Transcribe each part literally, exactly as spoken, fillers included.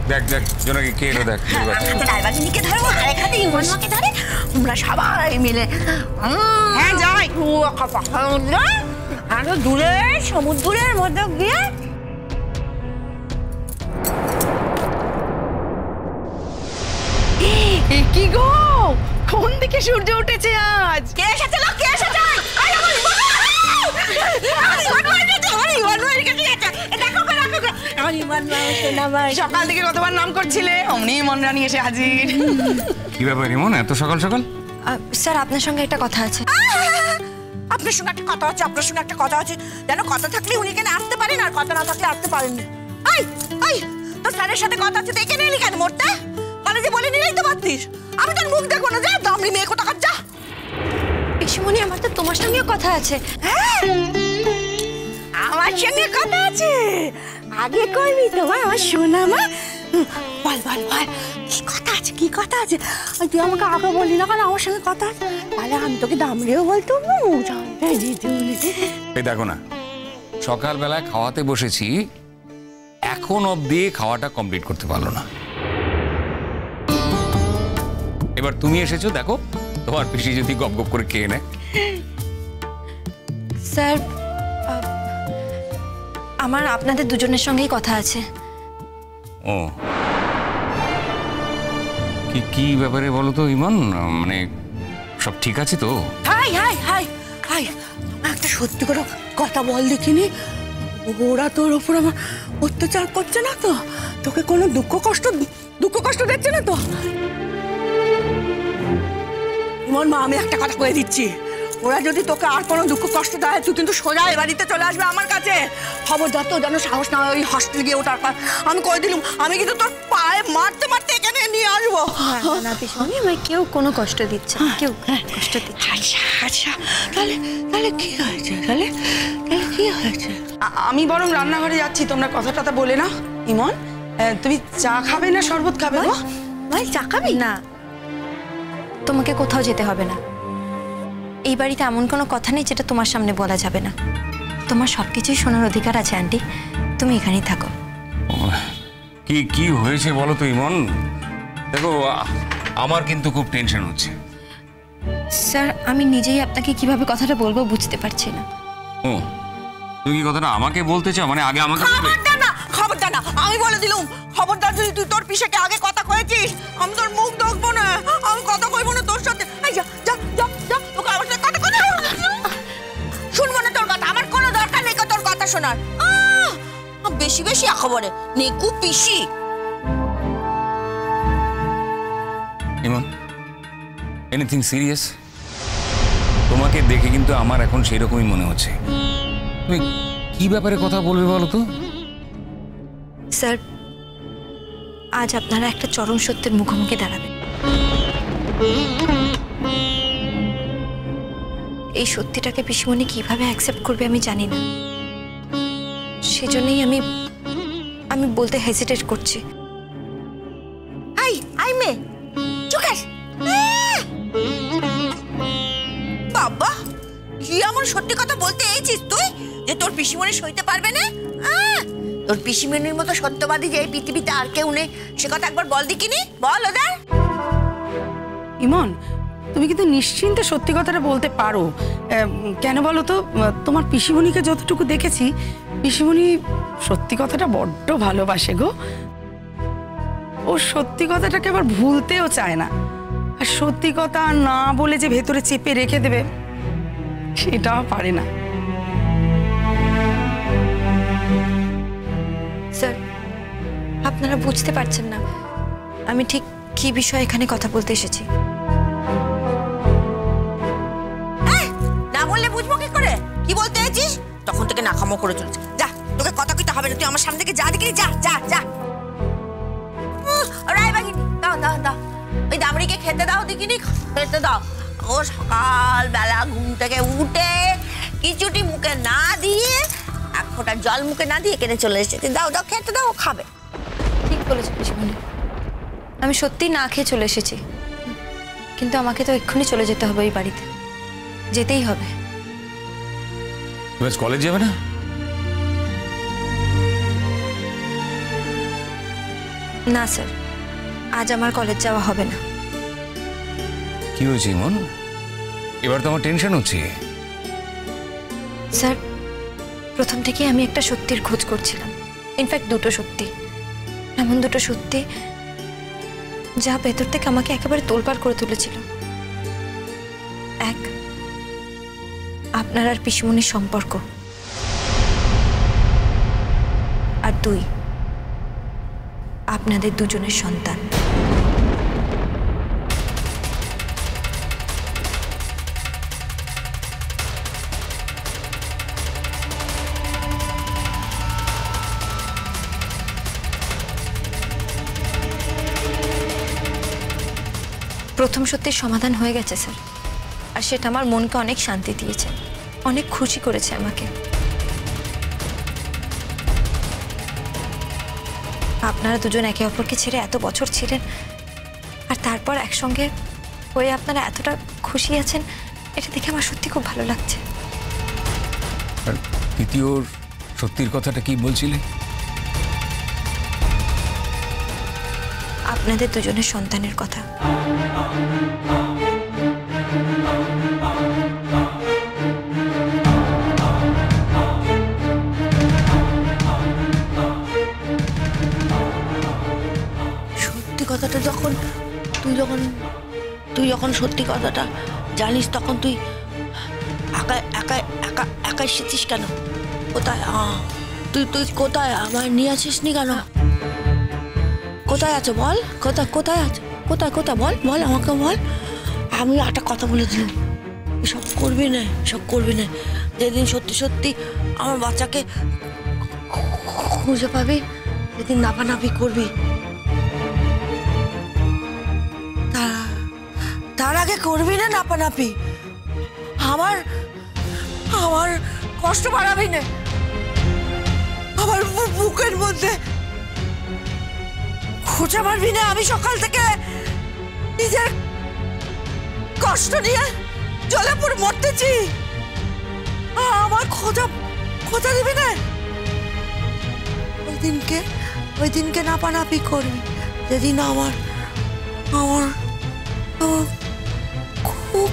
দেখ দেখ জনকে কে এলো দেখ রায়বাগিনীকে ধরো আরেক হাতে ইমনকে ধরে আমরা সবাই মিলে হ্যাঁ যাই আরো দূরে সমুদ্রের মধ্যে গিয়ে কি গো কোন দিকে সূর্য উঠেছে আজ? কে এসেছে লোক কে এসেছে সকাল থেকে কতবার নাম করছিলে অমনি ইমন রানী এসে হাজির। কি ব্যাপার ইমন এত সকাল সকাল? স্যার আপনার সঙ্গে একটা কথা আছে। আপনার সঙ্গে একটা কথা আছে আপনার সঙ্গে একটা কথা আছে যেন কথা থাকলে উনি এখানে আসতে পারেন আর কথা না থাকলে আসতে পারেন না। আই আই তোর স্যারের সাথে কথা আছে দেখে নিলি কেন মরতে কলেজে বলে নিলেই তো পারতিস। আমি তোর মুখ দেখবো না যা দামড়ি মেয়ে কোথা কাজ যা। পিসিমণি আমার তো তোমার সঙ্গেও কথা আছে। আমার সঙ্গে কথা আছে আগে কইবি তোমার আমার সোনা মা বল বল বল কি কথা আছে কি কথা আছে তুই আমাকে আগে বললি না কেন আমার সঙ্গে কথা আছে তাহলে আমি তোকে দামড়িও বলতো এই দেখো না সকালবেলায় খাওয়াতে বসেছি এখন অবধি খাওয়াটা কমপ্লিট করতে পারলো না। এবার তুমি এসেছো দেখো তোমার পিসি যদি গপ গপ করে খেয়ে নেয়। স্যার আমার আপনাদের দুজনের সঙ্গেই কথা আছে। ও কি কি ব্যাপারে বলো তো ইমন মানে সব ঠিক আছে তো? হাই হাই হাই হাই একটা সত্যি করে কথা বল দেখিনি ওরা তোর উপর আমার অত্যাচার করছে না তো তোকে কোনো দুঃখ কষ্ট দুঃখ কষ্ট দিচ্ছে না তো? ইমন মা আমি একটা কথা কয়ে দিচ্ছি ওরা যদি তোকে আর কোনো দুঃখ কষ্ট দেয় তুই কিন্তু সোজা এ বাড়িতে চলে আসবে আমার কাছে। খবরদার তো যেন সাহস না ওই হস্টেলে গিয়ে ওঠার পর আমি কয়ে দিলাম আমি কিন্তু তোর পায়ে মারতে মারতে এখানে নিয়ে আসবো। না পিসিমণি আমায় কেউ কোনো কষ্ট দিচ্ছে না কেউ কষ্ট দিচ্ছে। আচ্ছা আচ্ছা তাহলে তাহলে কি হয়েছে তাহলে তাহলে কি হয়েছে? আমি বরং রান্নাঘরে যাচ্ছি তোমরা কথা টথা বলে না। ইমন তুমি চা খাবে না শরবত খাবে? ভাই চা খাবি না তোমাকে কোথাও যেতে হবে না। এই বাড়িতে এমন কোনো কথা নেই যেটা তোমার সামনে বলা যাবে না। তোমার সবকিছুই শোনার অধিকার আছে আন্টি তুমি এখানেই থাকো। কি কি হয়েছে বলো তো ইমন? দেখো আমার কিন্তু খুব টেনশন হচ্ছে। স্যার আমি নিজেই আপনাকে কিভাবে কথাটা বলবো বুঝতে পারছি না। ও তুমি কি কথাটা আমাকে বলতে চাও মানে আগে আমাকে বলবে? খবরদার না খবরদার না আমি বলে দিলুম খবরদার যদি তুই তোর পিসাকে আগে কথা কয়েছিস আমি তোর মুখ দেখবো না আমি কথা কইবো না তোর সাথে। যা যা যা যা তোকে আমার সাথে কথা কথা শুনবো না তোর কথা আমার কোনো দরকার নেই তোর কথা শোনার। বেশি বেশি খবরে নেকু পিসি। ইমন এনিথিং সিরিয়াস? তোমাকে দেখে কিন্তু আমার এখন সেই রকমই মনে হচ্ছে। তুমি কি ব্যাপারে কথা বলবে বলো তো? স্যার আজ আপনারা একটা চরম সত্যের মুখোমুখি দাঁড়াবেন। এই সত্যিটাকে পিসিমণি কিভাবে অ্যাকসেপ্ট করবে আমি জানি না সেজন্যই আমি আমি বলতে হেজিটেট করছি। আই আই মে চুকাস বাবা কি এমন সত্যি কথা বলতে এইছিস তুই যে তোর পিসিমণি সইতে পারবে না? তোর পিসিমণির মতো সত্যবাদী যে এই পৃথিবীতে আর কেউ নেই সে কথা একবার বল দেখিনি বল ওদের। ইমন তুমি কিন্তু নিশ্চিন্তে সত্যি কথাটা বলতে পারো কেন বলো তো? তোমার পিসিমণিকে যতটুকু দেখেছি পিসিমণি সত্যি কথাটা বড্ড ভালোবাসে গো। ও সত্যি কথাটাকে আবার ভুলতেও চায় না আর সত্যি কথা না বলে যে ভেতরে চেপে রেখে দেবে সেটাও পারে না। স্যার আপনারা বুঝতে পারছেন না আমি ঠিক কি বিষয়ে এখানে কথা বলতে এসেছি। না বললে বুঝবো কি করে কি বলতে এসেছিস? তখন থেকে নাকামো করে চলেছে। যা তোকে কথা কইতে হবে না তুই আমার সামনে থেকে যা দেখি যা যা যা। রায়বাগিনী দাও দাও দাও ওই দামড়িকে খেতে দাও দেখিনি খেতে দাও। ও সকালবেলা ঘুম থেকে উঠে কিছুটি মুখে না দিয়ে এক ফোঁটা জল মুখে না দিয়ে কেটে চলে এসেছে। দাও দাও খেতে দাও খাবে। ঠিক বলেছো পিসিমণি আমি সত্যি না খেয়ে চলে এসেছি কিন্তু আমাকে তো এক্ষুনি চলে যেতে হবে এই বাড়িতে যেতেই হবে। তুমি আজ কলেজ যাবে না? না স্যার, আজ আমার কলেজ যাওয়া হবে না। কি হয়েছে ইমন? এবার তো আমার টেনশন হচ্ছে। স্যার, প্রথম থেকে আমি একটা সত্যির খোঁজ করছিলাম, ইনফ্যাক্ট দুটো সত্যি, এমন দুটো সত্যি যা ভেতর থেকে আমাকে একেবারে তোলপাড় করে তুলেছিল। এক, আপনার আর পিসিমণির সম্পর্ক, আর দুই, আপনাদের দুজনের সন্তান। প্রথম সত্যির সমাধান হয়ে গেছে স্যার, আর সেটা আমার মনকে অনেক শান্তি দিয়েছে, অনেক খুশি করেছে আমাকে। আপনারা দুজন একে অপরকে ছেড়ে এত বছর ছিলেন, আর তারপর একসঙ্গে হয়ে আপনারা এতটা খুশি আছেন, এটা দেখে আমার সত্যি খুব ভালো লাগছে। আর তৃতীয় সত্যির কথাটা কি বলছিলে? আপনাদের দুজনের সন্তানের কথা। সত্যি কথাটা যখন তুই যখন তুই যখন সত্যি কথাটা জানিস, তখন তুই একা একা একা একা এসেছিস কেন? কোথায় তুই তুই কোথায় আমায় নিয়ে আসিস নি কেন? কোথায় আছে বল? কোথায় কোথায় আছে? কোথায় কোথায় বল বল আমাকে বল। আমি একটা কথা বলে দিলাম, এসব করবি না, এসব করবি না। যেদিন সত্যি সত্যি আমার বাচ্চাকে খুঁজে পাবি, সেদিন নাপানাপি করবি। তার আগে করবি না নাপানাপি। আমার আমার কষ্ট বাড়াবি না, আমার বুকের মধ্যে খোঁচা মারবি না। আমি সকাল থেকে নিজের কষ্ট নিয়ে জলে পড়ে মরতেছি, আমার খোঁজা খোঁজা দিবি না। ওই দিনকে ওই দিনকে নাপানাপি করবি, যেদিন আমার আমার খুব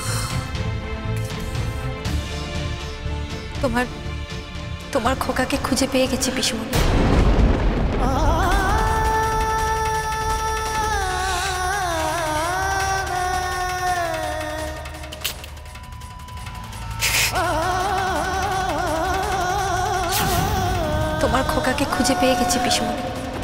তোমার তোমার খোকাকে খুঁজে পেয়ে গেছি পিসিমণি। তোমার খোকাকে খুঁজে পেয়ে গেছি পিসিমণি।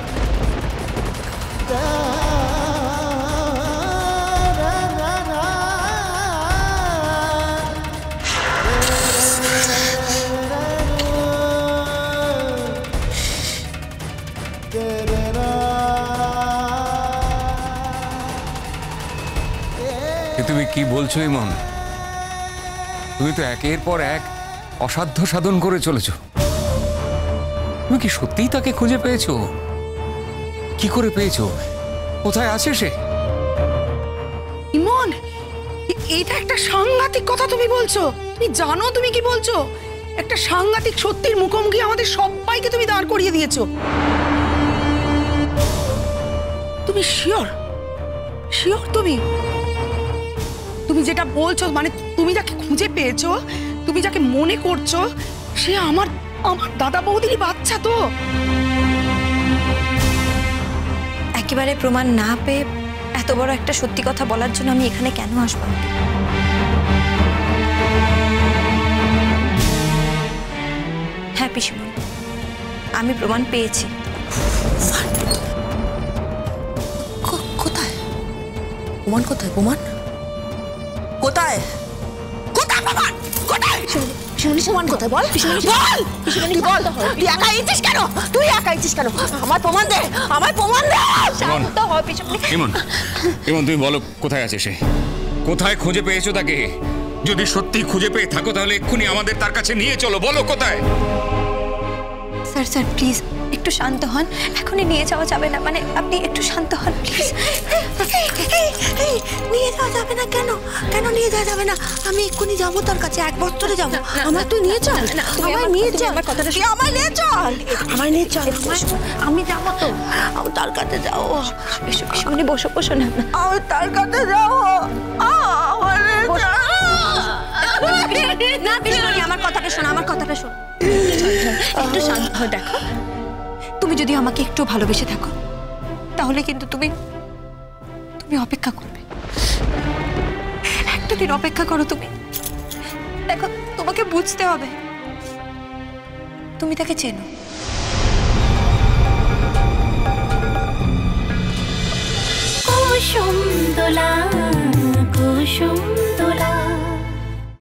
তুমি কি বলছো ইমন? তুমি তো একের পর এক অসাধ্য সাধন করে চলেছো। তুমি কি সত্যিই তাকে খুঁজে পেয়েছো? কি করে পেয়েছো? কোথায় আছে সে? ইমন, এটা একটা সাংঘাতিক কথা তুমি বলছো। তুমি জানো তুমি কি বলছো? একটা সাংঘাতিক সত্যির মুখোমুখি আমাদের সবাইকে তুমি দাঁড় করিয়ে দিয়েছো। তুমি শিওর? শিওর তুমি? তুমি যেটা বলছো, মানে তুমি যাকে খুঁজে পেয়েছো, তুমি যাকে মনে করছো, সে আমার আমার দাদা বৌদিরই বাচ্চা তো? একেবারে প্রমাণ না পেয়ে এত বড় একটা সত্যি কথা বলার জন্য আমি এখানে কেন আসবো? হ্যাঁ পিসিমণি, আমি প্রমাণ পেয়েছি। কোথায় প্রমাণ? কোথায় প্রমাণ? কোথায় কোথায় প্রমাণ? কোথায় পিসিমণি প্রমাণ কোথায়? বল পিসিমণি, বল পিসিমণি, বল। তুই একা ইচ্ছিস কেন? তুই একা ইচ্ছিস কেন? আমার প্রমাণ দে, আমার প্রমাণ দে। শান্ত হ পিসিমণি। ইমন, ইমন তুমি বলো কোথায় আছে সে? কোথায় খুঁজে পেয়েছো তাকে? যদি সত্যি খুঁজে পেয়ে থাকো তাহলে এক্ষুনি আমাদের তার কাছে নিয়ে চলো। বলো কোথায়? স্যার স্যার প্লিজ একটু শান্ত হন, এখনই নিয়ে যাওয়া যাবে না, মানে আপনি একটু শান্ত হন প্লিজ। নিয়ে যাওয়া যাবে না কেন? কেন নিয়ে যাওয়া যাবে না? আমি এক্ষুনি যাবো তার কাছে, এক বছরে যাবো। আমার তুই নিয়ে চল, আমায় নিয়ে চল, আমায় নিয়ে চল, আমায় নিয়ে চল, আমি যাবো তো, আমি তার কাছে যাবো। এসো পিসিমণি, বসো বসো না, আমি তার কাছে যাবো। আমার না পিসিমণি, আমার কথাটা শোনো, আমার কথাটা শোনো, একটু শান্ত হও। দেখো, তুমি যদি আমাকে একটু ভালোবেসে থাকো তাহলে কিন্তু তুমি তুমি অপেক্ষা করবে, একটা দিন অপেক্ষা করো। তুমি দেখো, তোমাকে বুঝতে হবে তুমি তাকে চেনো। কুসুম দোলা কুসুম